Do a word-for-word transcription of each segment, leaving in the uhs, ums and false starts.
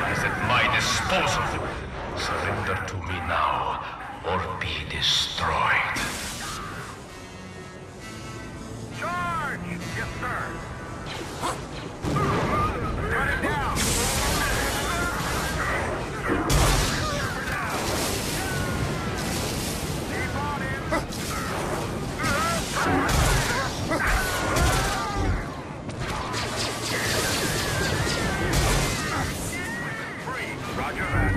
is at my disposal. Surrender to me now, or be destroyed. Charge! Yes, sir. Run it down! Keep on in! Free! Roger that!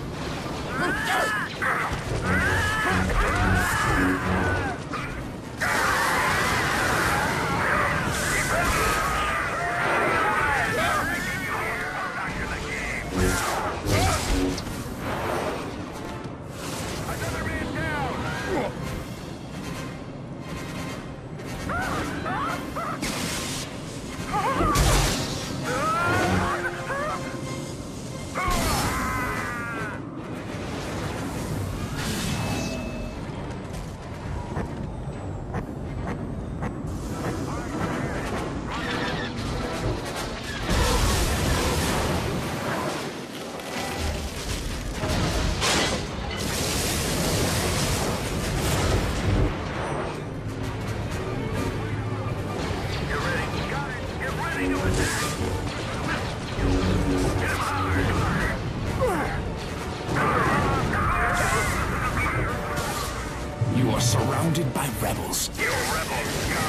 Surrounded by rebels. You rebels!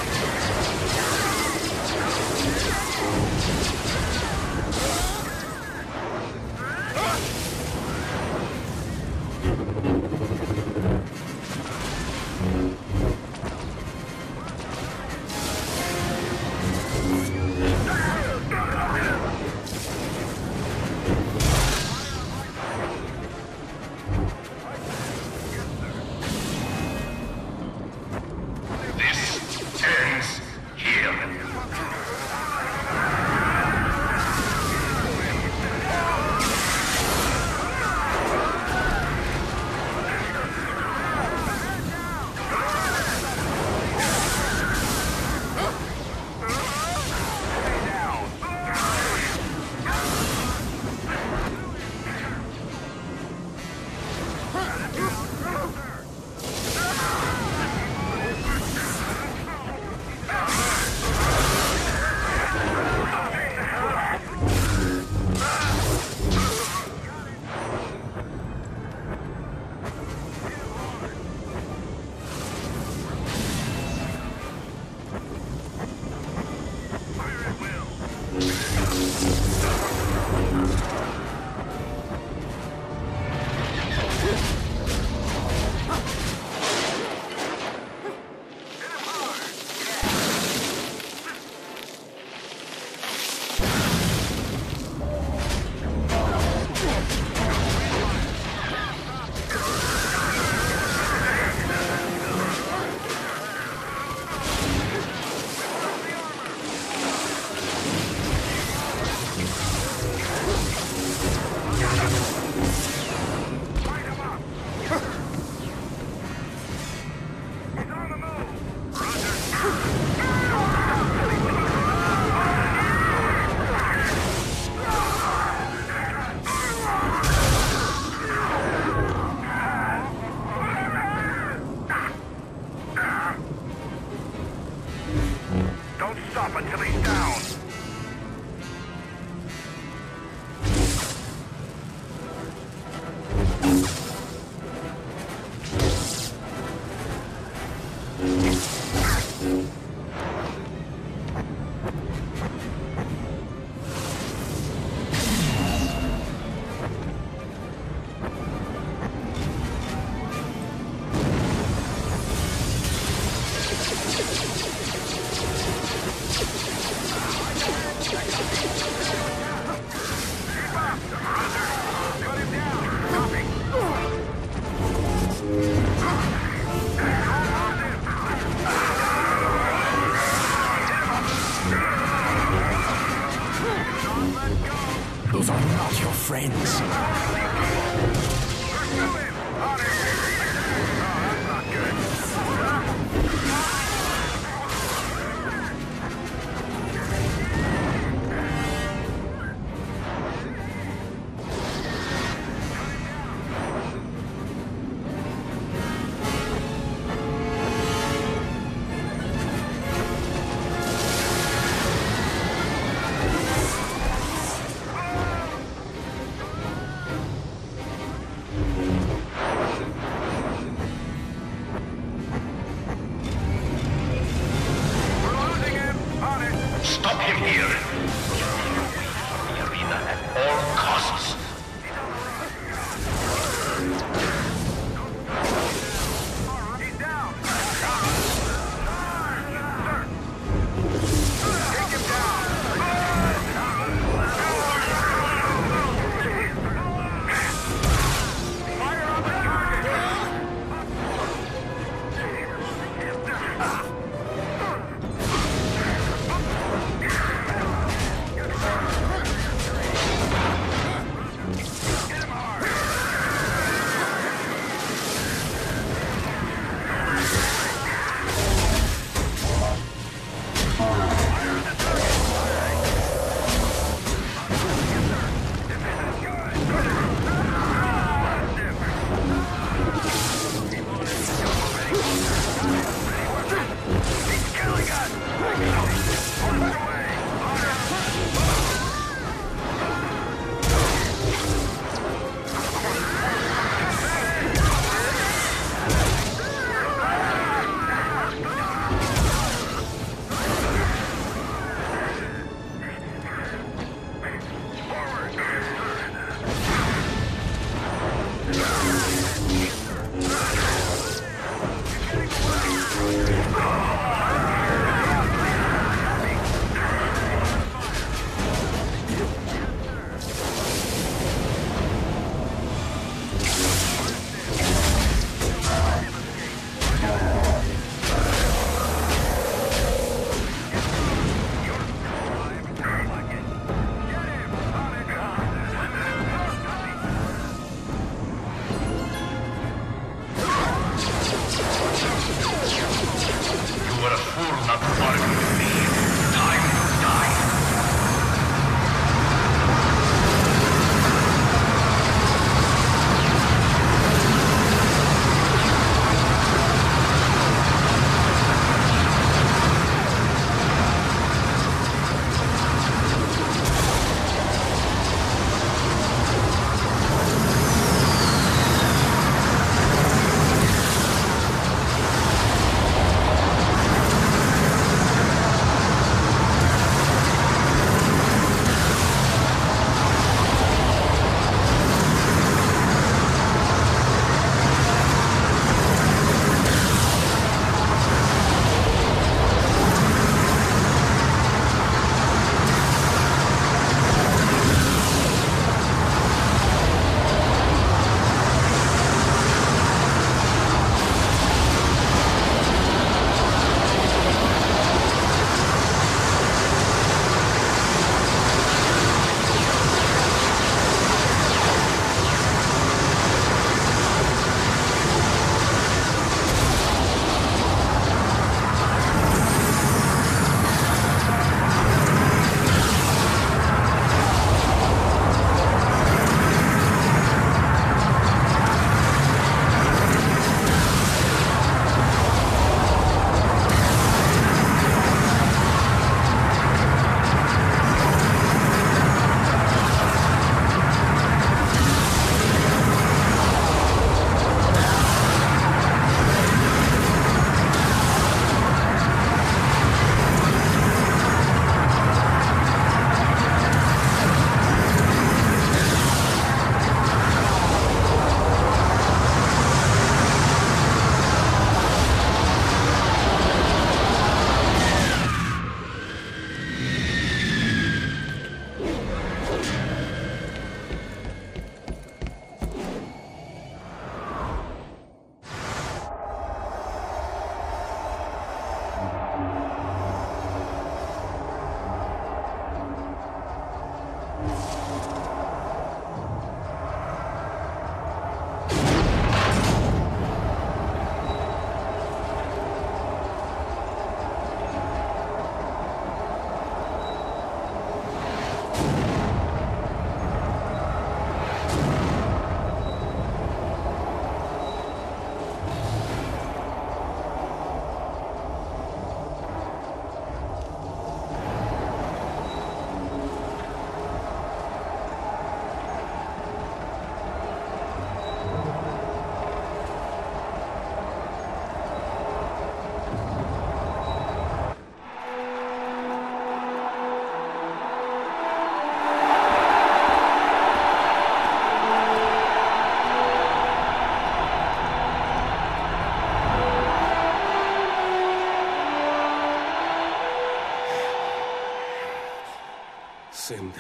Those are not your friends.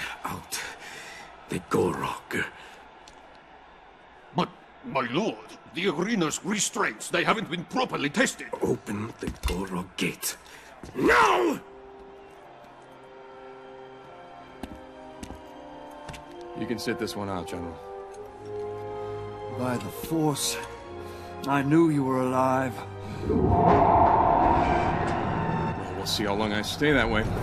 out the Gorog. But, my lord, the arena's restraints, they haven't been properly tested. Open the Gorog gate. Now! You can sit this one out, General. By the Force, I knew you were alive. Well, we'll see how long I stay that way.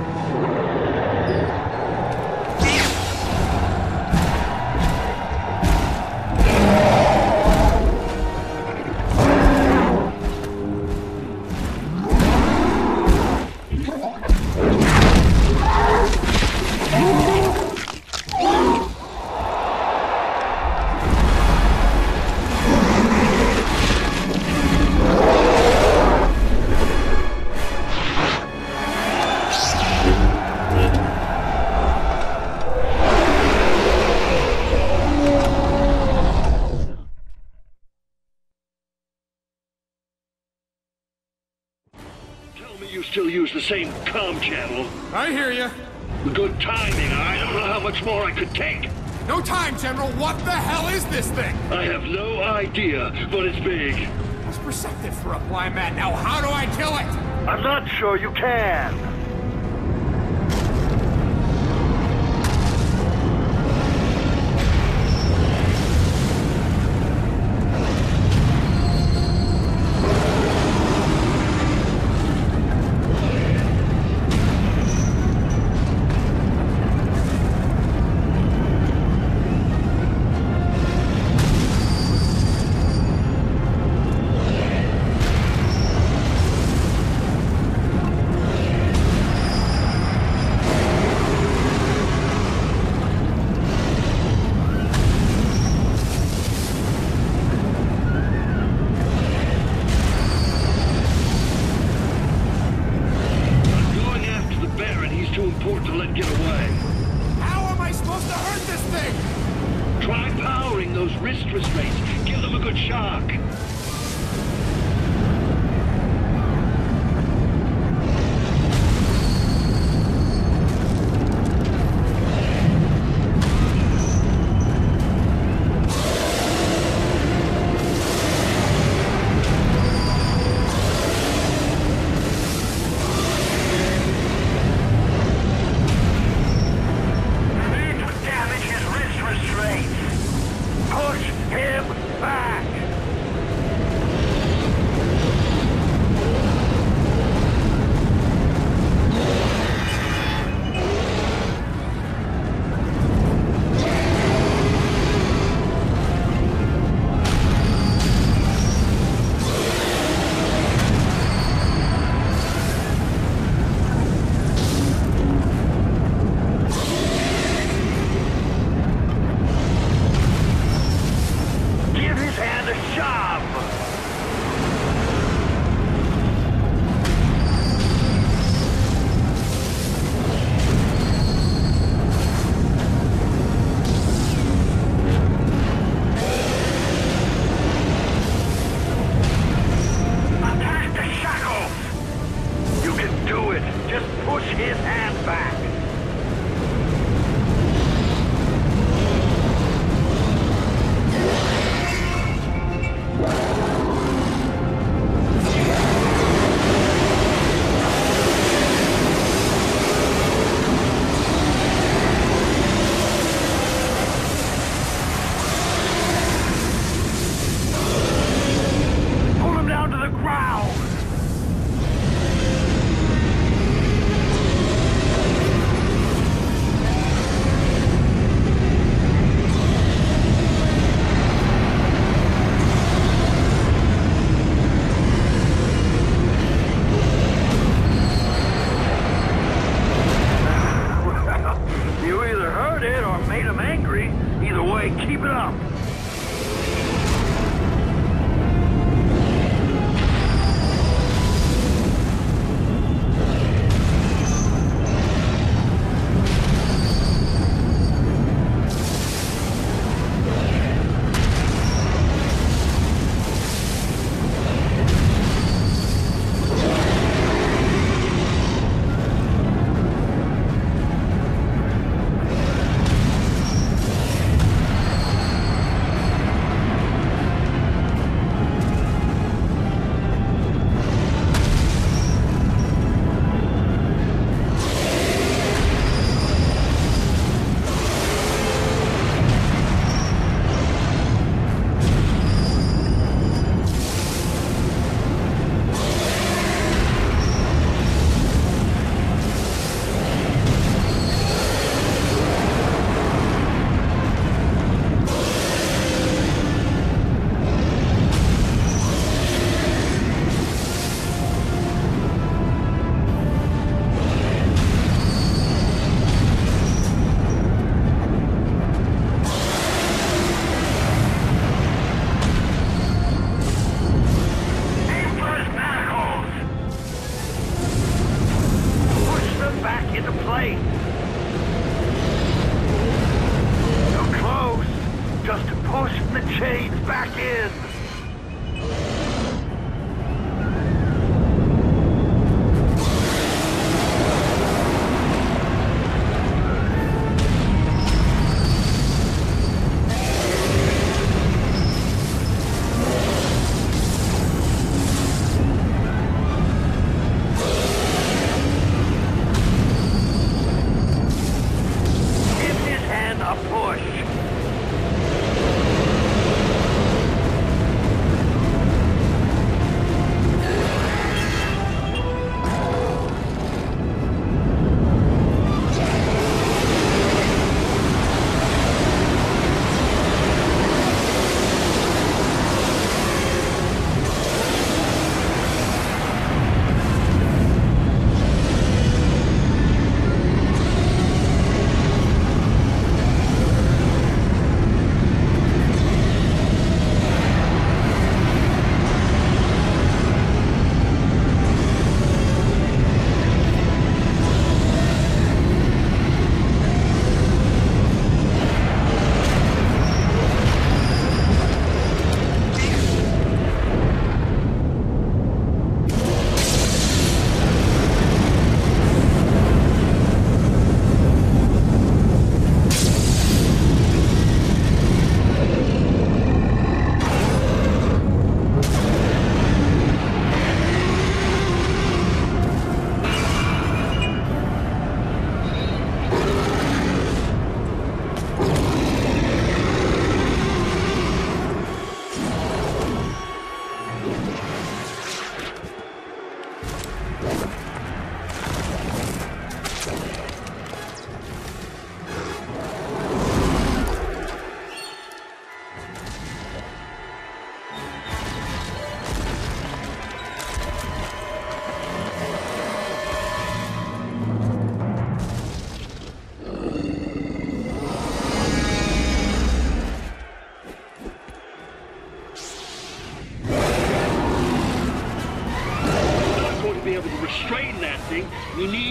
Still use the same comm channel. I hear you. Good timing. I don't know how much more I could take. No time, General. What the hell is this thing? I have no idea, but it's big. It's Perceptive for a blind man. Now, how do I kill it? I'm not sure you can.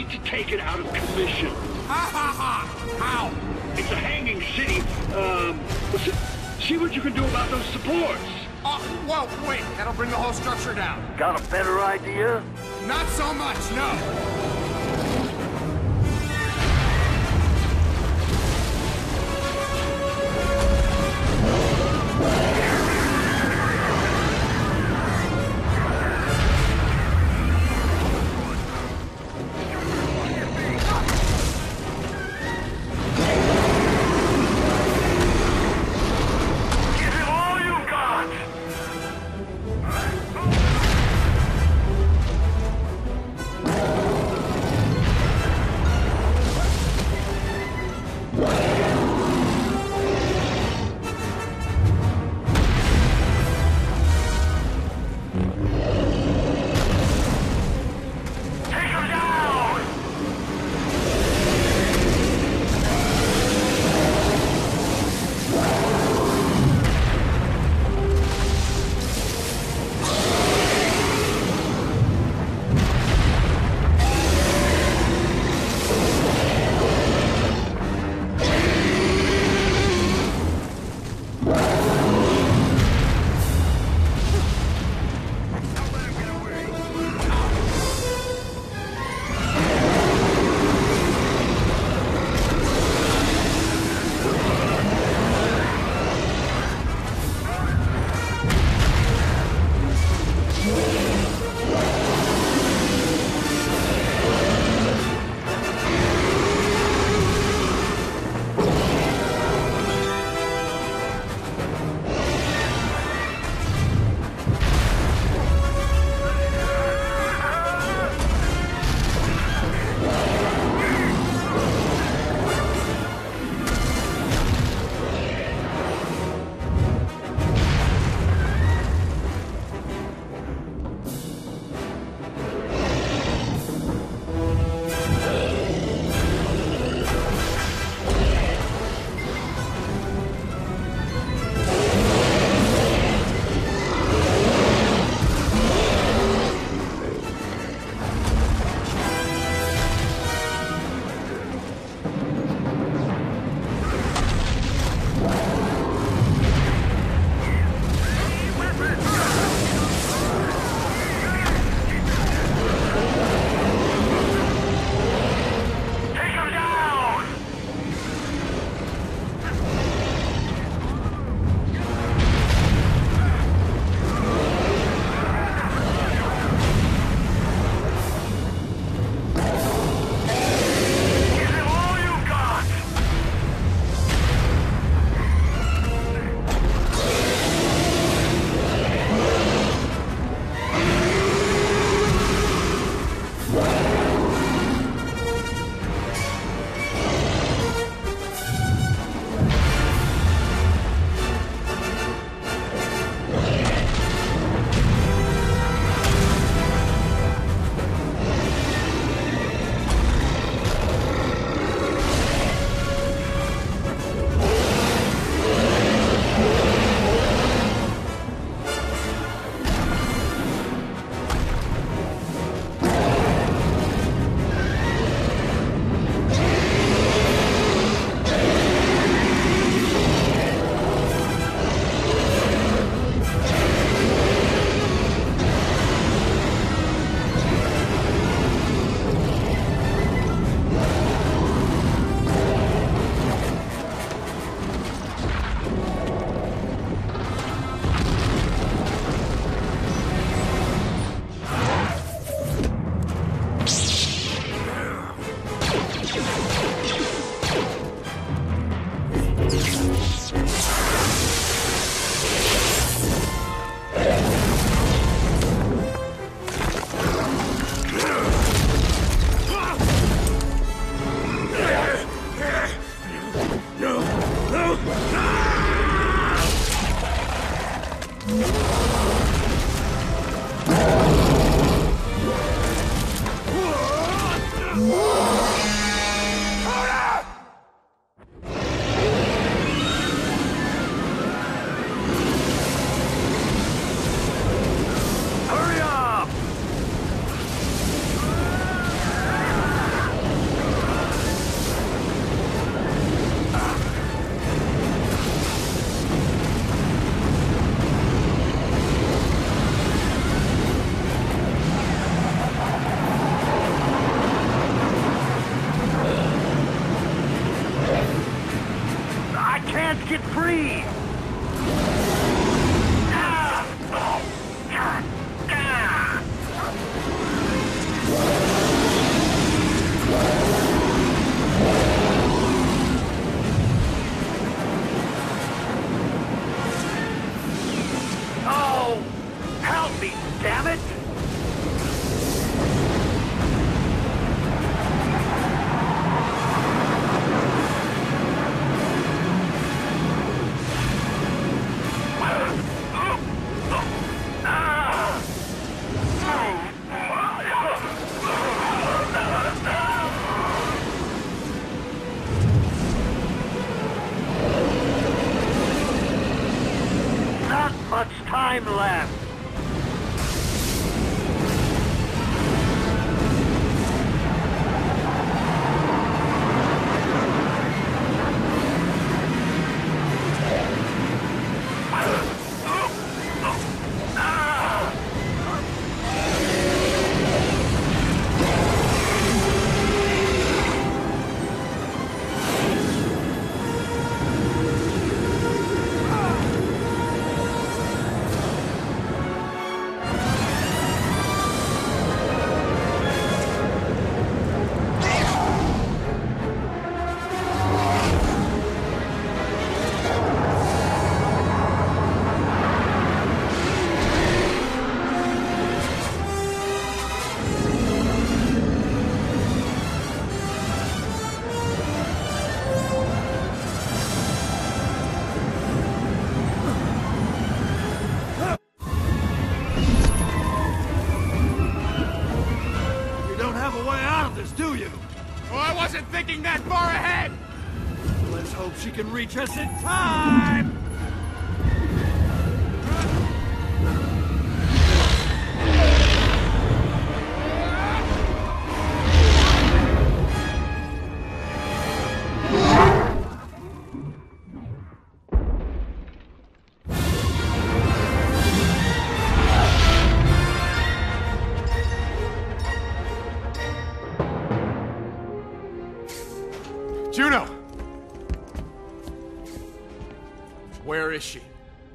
to take it out of commission. Ha ha ha! How? It's a hanging city. Um, listen, see what you can do about those supports. Oh, whoa, wait. That'll bring the whole structure down. Got a better idea? Not so much, no. can't get free! Oh! Help me, damn it! Not much time left. Do you? Oh, I wasn't thinking that far ahead! Let's hope she can reach us in time! Juno! Where is she?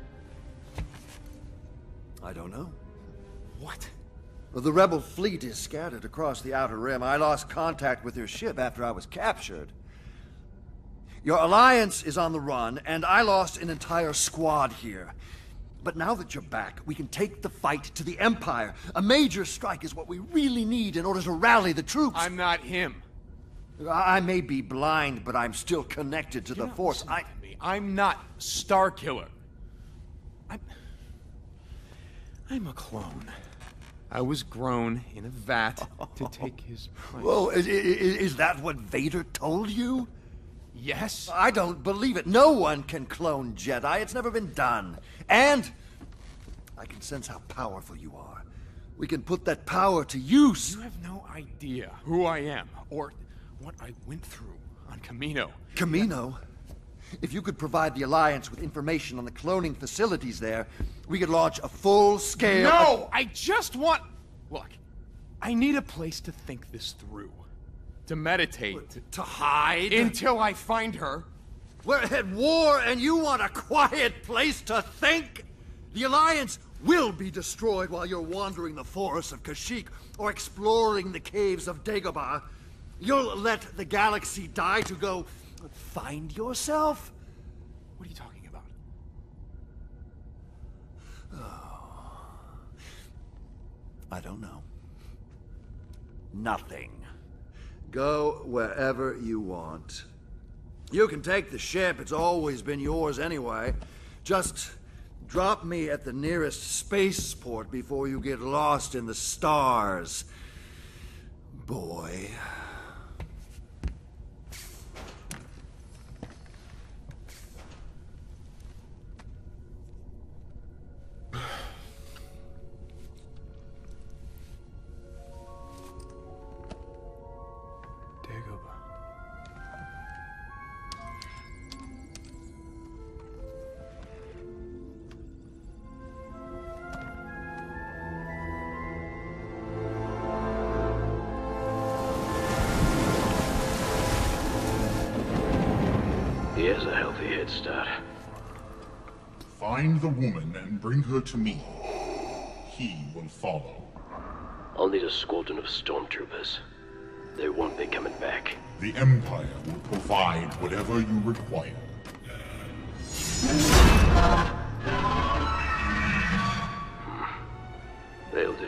I don't know. What? Well, the rebel fleet is scattered across the Outer Rim. I lost contact with your ship after I was captured. Your alliance is on the run, and I lost an entire squad here. But now that you're back, we can take the fight to the Empire. A major strike is what we really need in order to rally the troops. I'm not him. I may be blind, but I'm still connected to the Force. I... to me. I'm not Starkiller. I'm... I'm a clone. I was grown in a vat to take his place. Whoa, is, is, is that what Vader told you? Yes? I don't believe it. No one can clone Jedi. It's never been done. And I can sense how powerful you are. We can put that power to use. You have no idea who I am, or what I went through on Camino. Camino? If you could provide the Alliance with information on the cloning facilities there, we could launch a full-scale... No! I just want... Look, I need a place to think this through. To meditate. To hide? Until I find her. We're at war and you want a quiet place to think? The Alliance will be destroyed while you're wandering the forests of Kashyyyk or exploring the caves of Dagobah. You'll let the galaxy die to go find yourself? What are you talking about? Oh. I don't know. Nothing. Go wherever you want. You can take the ship. It's always been yours anyway. Just drop me at the nearest spaceport before you get lost in the stars, boy. He has a healthy head start. Find the woman and bring her to me. He will follow. I'll need a squadron of stormtroopers. They won't be coming back. The Empire will provide whatever you require. They'll do.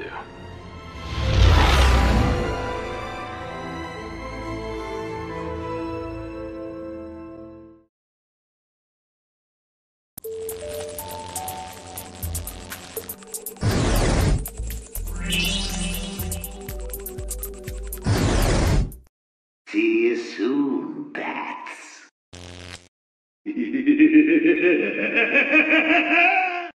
See you soon, bats.